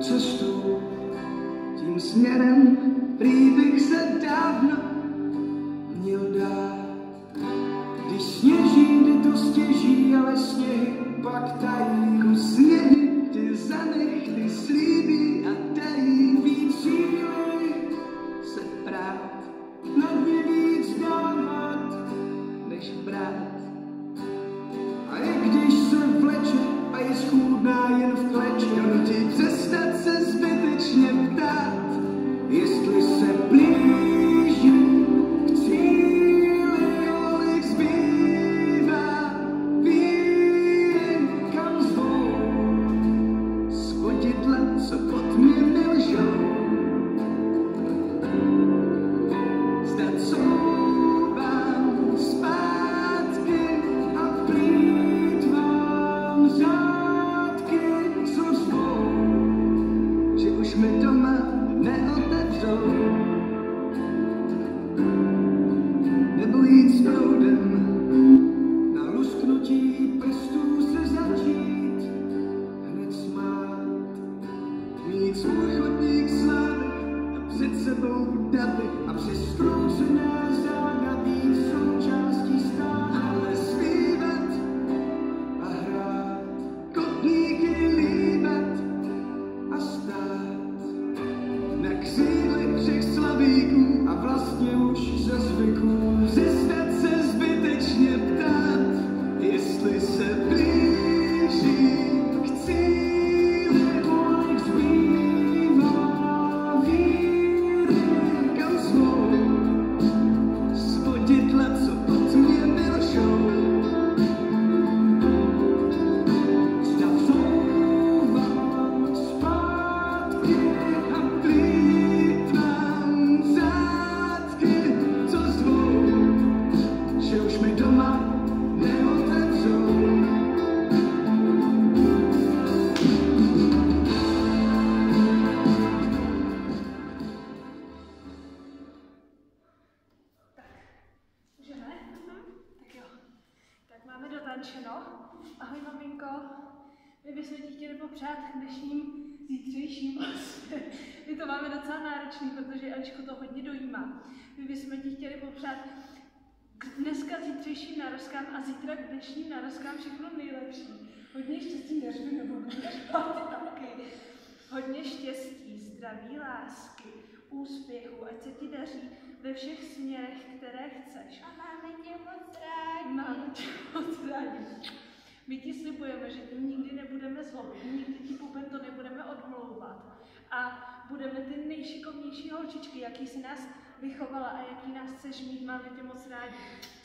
cestu, tím směrem, prý bych se dávno měl dát. Když sněží, jde to stěží, ale sněhy pak tají. Sněhy ty zanech, ty slíbí a dají víc síly se prát. Na dně víc dávat, než brát. A i když se vleče a je schůdná jen v kleči, nutí přestat se zbytečně ptát, jestli se blíží k cíli, kolik zbývá víry, kam zvou svodidla, co pod mě nelžou. Zdat souvám zpátky a plýtvám řádky, co zvou, že už mi doma neotevřou. Nebo jít s proudem, na lusknutí prstů se začít hned smát. Mít svůj chodník slávy a před sebou davy a přes zkroucená záda být součástí stát. Ale zpívat a hrát, kotníky líbat a stát na křídlech všech slavíků a vlastně už ze zvyků přestat se zbytečně ptát, jestli se blíží k cíli, kolik zbývá víry, kam zvou svodidla, co pod mě nelžou. Zdat souvám zpátky a plýtvám řádky, co zvou, že už mi doma neotevřou. Můžeme? Tak jo. Tak máme dotančeno. Ahoj maminko. My bychom ti chtěli popřát k dnešním zítřejším. My to máme docela náročný, protože Elišku to hodně dojímá. My bychom ti chtěli popřát dneska zítřejším narozkám a zítra k dnešním narozkám všechno nejlepší. Hodně štěstí, neřvi nebo taky. Hodně štěstí, zdraví, lásky, úspěchu, ať se ti daří ve všech směrech, které chceš. A máme tě moc rádi. Máme tě moc rádi. My ti slibujeme, že ti nikdy nebudeme zlobit, nikdy ti to nebudeme odmlouvat a budeme ty nejšikovnější holčičky, jaký si nás vychovala a jaký nás chceš mít. Máme tě moc rádi.